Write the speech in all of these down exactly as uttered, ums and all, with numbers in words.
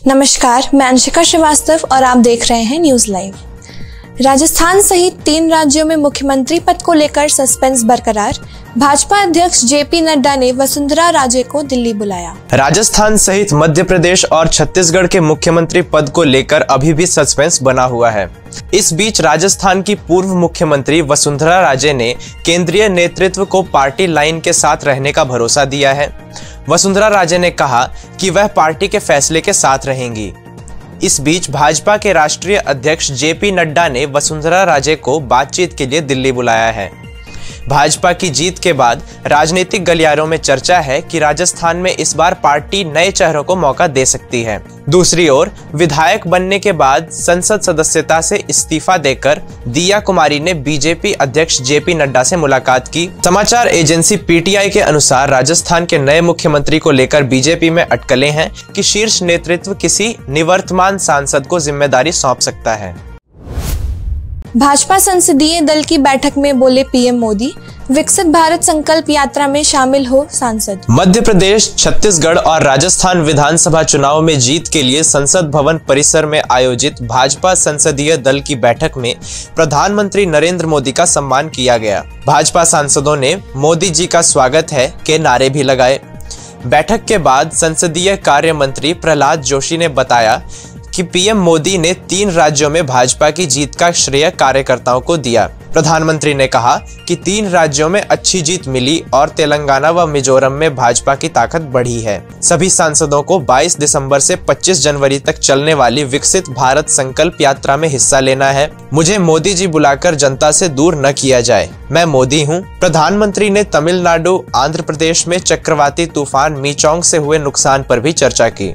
नमस्कार, मैं अंशिका श्रीवास्तव और आप देख रहे हैं न्यूज लाइव। राजस्थान सहित तीन राज्यों में मुख्यमंत्री पद को लेकर सस्पेंस बरकरार। भाजपा अध्यक्ष जेपी नड्डा ने वसुंधरा राजे को दिल्ली बुलाया। राजस्थान सहित मध्य प्रदेश और छत्तीसगढ़ के मुख्यमंत्री पद को लेकर अभी भी सस्पेंस बना हुआ है। इस बीच राजस्थान की पूर्व मुख्यमंत्री वसुंधरा राजे ने केंद्रीय नेतृत्व को पार्टी लाइन के साथ रहने का भरोसा दिया है। वसुंधरा राजे ने कहा कि वह पार्टी के फैसले के साथ रहेंगी। इस बीच भाजपा के राष्ट्रीय अध्यक्ष जेपी नड्डा ने वसुंधरा राजे को बातचीत के लिए दिल्ली बुलाया है। भाजपा की जीत के बाद राजनीतिक गलियारों में चर्चा है कि राजस्थान में इस बार पार्टी नए चेहरों को मौका दे सकती है। दूसरी ओर विधायक बनने के बाद संसद सदस्यता से इस्तीफा देकर दिया कुमारी ने बीजेपी अध्यक्ष जेपी नड्डा से मुलाकात की। समाचार एजेंसी पीटीआई के अनुसार राजस्थान के नए मुख्यमंत्री को लेकर बीजेपी में अटकलें हैं कि शीर्ष नेतृत्व किसी निवर्तमान सांसद को जिम्मेदारी सौंप सकता है। भाजपा संसदीय दल की बैठक में बोले पीएम मोदी, विकसित भारत संकल्प यात्रा में शामिल हो सांसद। मध्य प्रदेश, छत्तीसगढ़ और राजस्थान विधानसभा चुनाव में जीत के लिए संसद भवन परिसर में आयोजित भाजपा संसदीय दल की बैठक में प्रधानमंत्री नरेंद्र मोदी का सम्मान किया गया। भाजपा सांसदों ने मोदी जी का स्वागत है के नारे भी लगाए। बैठक के बाद संसदीय कार्य मंत्री प्रहलाद जोशी ने बताया कि पीएम मोदी ने तीन राज्यों में भाजपा की जीत का श्रेय कार्यकर्ताओं को दिया। प्रधानमंत्री ने कहा कि तीन राज्यों में अच्छी जीत मिली और तेलंगाना व मिजोरम में भाजपा की ताकत बढ़ी है। सभी सांसदों को बाईस दिसंबर से पच्चीस जनवरी तक चलने वाली विकसित भारत संकल्प यात्रा में हिस्सा लेना है। मुझे मोदी जी बुलाकर जनता से दूर न किया जाए, मैं मोदी हूँ। प्रधानमंत्री ने तमिलनाडु, आंध्र प्रदेश में चक्रवाती तूफान मीचोंग से हुए नुकसान पर भी चर्चा की।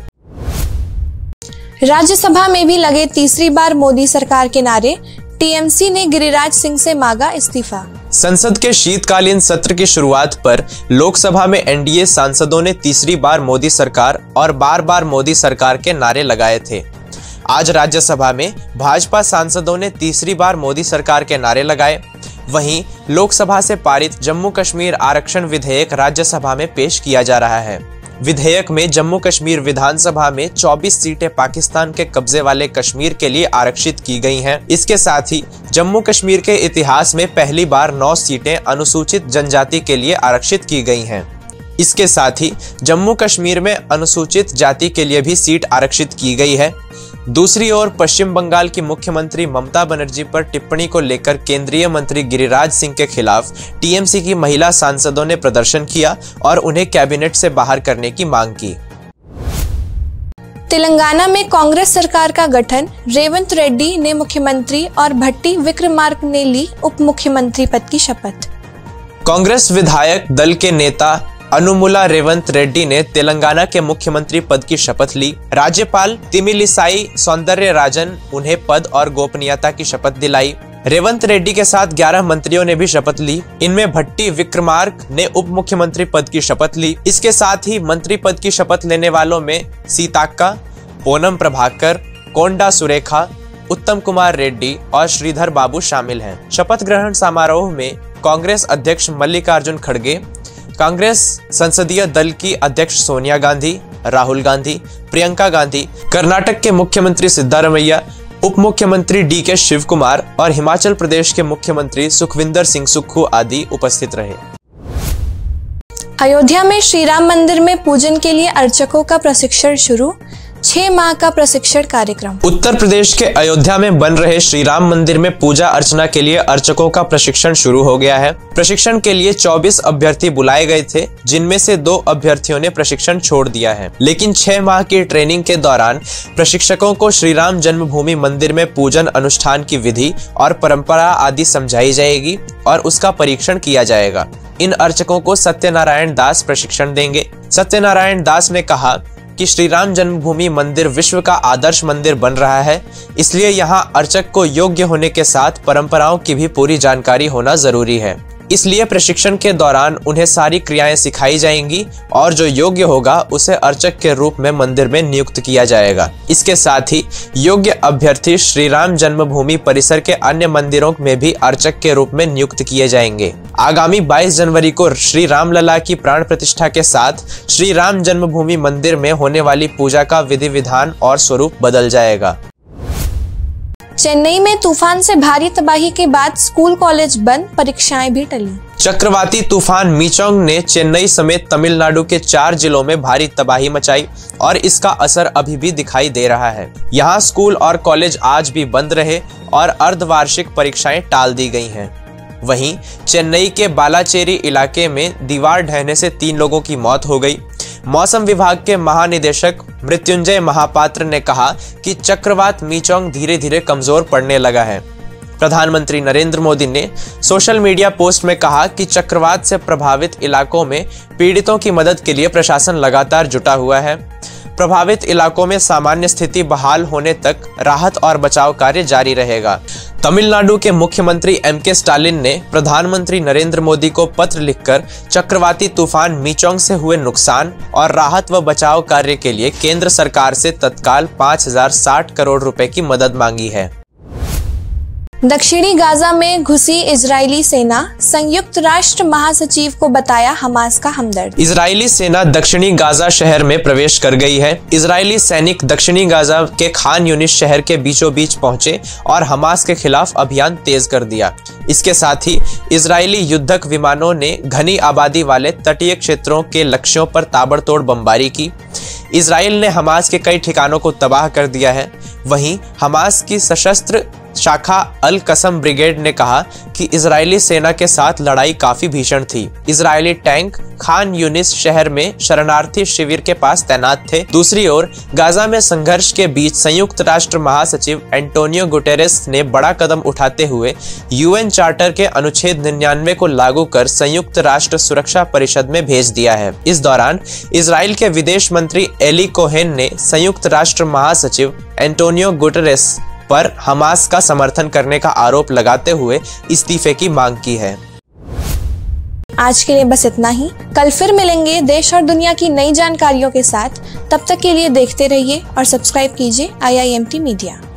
राज्यसभा में भी लगे तीसरी बार मोदी सरकार के नारे। टीएमसी ने गिरिराज सिंह से मांगा इस्तीफा। संसद के शीतकालीन सत्र की शुरुआत पर लोकसभा में एनडीए सांसदों ने तीसरी बार मोदी सरकार और बार बार मोदी सरकार के नारे लगाए थे। आज राज्यसभा में भाजपा सांसदों ने तीसरी बार मोदी सरकार के नारे लगाए। वहीं लोकसभा से पारित जम्मू कश्मीर आरक्षण विधेयक राज्यसभा में पेश किया जा रहा है। विधेयक में जम्मू कश्मीर विधानसभा में चौबीस सीटें पाकिस्तान के कब्जे वाले कश्मीर के लिए आरक्षित की गई हैं। इसके साथ ही जम्मू कश्मीर के इतिहास में पहली बार नौ सीटें अनुसूचित जनजाति के लिए आरक्षित की गई हैं। इसके साथ ही जम्मू कश्मीर में अनुसूचित जाति के लिए भी सीट आरक्षित की गई है। दूसरी ओर पश्चिम बंगाल की मुख्यमंत्री ममता बनर्जी पर टिप्पणी को लेकर केंद्रीय मंत्री गिरिराज सिंह के खिलाफ टीएमसी की महिला सांसदों ने प्रदर्शन किया और उन्हें कैबिनेट से बाहर करने की मांग की। तेलंगाना में कांग्रेस सरकार का गठन। रेवंत रेड्डी ने मुख्यमंत्री और भट्टी विक्रमार्क ने ली उप मुख्यमंत्री पद की शपथ। कांग्रेस विधायक दल के नेता अनुमुला रेवंत रेड्डी ने तेलंगाना के मुख्यमंत्री पद की शपथ ली। राज्यपाल तिमिलिसाई सौंदरराजन उन्हें पद और गोपनीयता की शपथ दिलाई। रेवंत रेड्डी के साथ ग्यारह मंत्रियों ने भी शपथ ली। इनमें भट्टी विक्रमार्क ने उप मुख्यमंत्री पद की शपथ ली। इसके साथ ही मंत्री पद की शपथ लेने वालों में सीताक्का, पोनम प्रभाकर, कोंडा सुरेखा, उत्तम कुमार रेड्डी और श्रीधर बाबू शामिल हैं। शपथ ग्रहण समारोह में कांग्रेस अध्यक्ष मल्लिकार्जुन खड़गे, कांग्रेस संसदीय दल की अध्यक्ष सोनिया गांधी, राहुल गांधी, प्रियंका गांधी, कर्नाटक के मुख्यमंत्री सिद्धारमैया, उप मुख्यमंत्री डी के शिव कुमार और हिमाचल प्रदेश के मुख्यमंत्री सुखविंदर सिंह सुक्खू आदि उपस्थित रहे। अयोध्या में श्री राम मंदिर में पूजन के लिए अर्चकों का प्रशिक्षण शुरू। छह माह का प्रशिक्षण कार्यक्रम। उत्तर प्रदेश के अयोध्या में बन रहे श्री राम मंदिर में पूजा अर्चना के लिए अर्चकों का प्रशिक्षण शुरू हो गया है। प्रशिक्षण के लिए चौबीस अभ्यर्थी बुलाए गए थे, जिनमें से दो अभ्यर्थियों ने प्रशिक्षण छोड़ दिया है। लेकिन छह माह की ट्रेनिंग के दौरान प्रशिक्षकों को श्री राम जन्मभूमि मंदिर में पूजन अनुष्ठान की विधि और परंपरा आदि समझाई जाएगी और उसका परीक्षण किया जाएगा। इन अर्चकों को सत्यनारायण दास प्रशिक्षण देंगे। सत्यनारायण दास ने कहा कि श्री राम जन्मभूमि मंदिर विश्व का आदर्श मंदिर बन रहा है, इसलिए यहाँ अर्चक को योग्य होने के साथ परंपराओं की भी पूरी जानकारी होना जरूरी है। इसलिए प्रशिक्षण के दौरान उन्हें सारी क्रियाएं सिखाई जाएंगी और जो योग्य होगा उसे अर्चक के रूप में मंदिर में नियुक्त किया जाएगा। इसके साथ ही योग्य अभ्यर्थी श्री राम जन्मभूमि परिसर के अन्य मंदिरों में भी अर्चक के रूप में नियुक्त किए जाएंगे। आगामी बाईस जनवरी को श्री रामलला की प्राण प्रतिष्ठा के साथ श्री राम जन्मभूमि मंदिर में होने वाली पूजा का विधि विधान और स्वरूप बदल जाएगा। चेन्नई में तूफान से भारी तबाही के बाद स्कूल कॉलेज बंद, परीक्षाएं भी टली। चक्रवाती तूफान मीचोंग ने चेन्नई समेत तमिलनाडु के चार जिलों में भारी तबाही मचाई और इसका असर अभी भी दिखाई दे रहा है। यहाँ स्कूल और कॉलेज आज भी बंद रहे और अर्धवार्षिक परीक्षाएं टाल दी गई हैं। वहीं चेन्नई के बालाचेरी इलाके में दीवार ढहने से तीन लोगों की मौत हो गई। मौसम विभाग के महानिदेशक मृत्युंजय महापात्र ने कहा कि चक्रवात मीचोंग धीरे धीरे कमजोर पड़ने लगा है। प्रधानमंत्री नरेंद्र मोदी ने सोशल मीडिया पोस्ट में कहा कि चक्रवात से प्रभावित इलाकों में पीड़ितों की मदद के लिए प्रशासन लगातार जुटा हुआ है। प्रभावित इलाकों में सामान्य स्थिति बहाल होने तक राहत और बचाव कार्य जारी रहेगा। तमिलनाडु के मुख्यमंत्री एम के स्टालिन ने प्रधानमंत्री नरेंद्र मोदी को पत्र लिखकर चक्रवाती तूफान मीचोंग से हुए नुकसान और राहत व बचाव कार्य के लिए केंद्र सरकार से तत्काल पाँच हजार साठ करोड़ रुपए की मदद मांगी है। दक्षिणी गाजा में घुसी इजरायली सेना, संयुक्त राष्ट्र महासचिव को बताया हमास का हमदर्द। इजरायली सेना दक्षिणी गाजा शहर में प्रवेश कर गई है। इजरायली सैनिक दक्षिणी गाजा के खान यूनिस शहर के बीचों बीच पहुंचे और हमास के खिलाफ अभियान तेज कर दिया। इसके साथ ही इजरायली युद्धक विमानों ने घनी आबादी वाले तटीय क्षेत्रों के लक्ष्यों पर ताबड़तोड़ बमबारी की। इजराइल ने हमास के कई ठिकानों को तबाह कर दिया है। वहीं हमास की सशस्त्र शाखा अल कसम ब्रिगेड ने कहा कि इजरायली सेना के साथ लड़ाई काफी भीषण थी। इजरायली टैंक खान यूनिस शहर में शरणार्थी शिविर के पास तैनात थे। दूसरी ओर गाजा में संघर्ष के बीच संयुक्त राष्ट्र महासचिव एंटोनियो गुटेरेस ने बड़ा कदम उठाते हुए यूएन चार्टर के अनुच्छेद निन्यानवे को लागू कर संयुक्त राष्ट्र सुरक्षा परिषद में भेज दिया है। इस दौरान इजराइल के विदेश मंत्री एली कोहेन ने संयुक्त राष्ट्र महासचिव एंटोनियो गुटेरेस पर हमास का समर्थन करने का आरोप लगाते हुए इस्तीफे की मांग की है। आज के लिए बस इतना ही। कल फिर मिलेंगे देश और दुनिया की नई जानकारियों के साथ। तब तक के लिए देखते रहिए और सब्सक्राइब कीजिए I I M T media.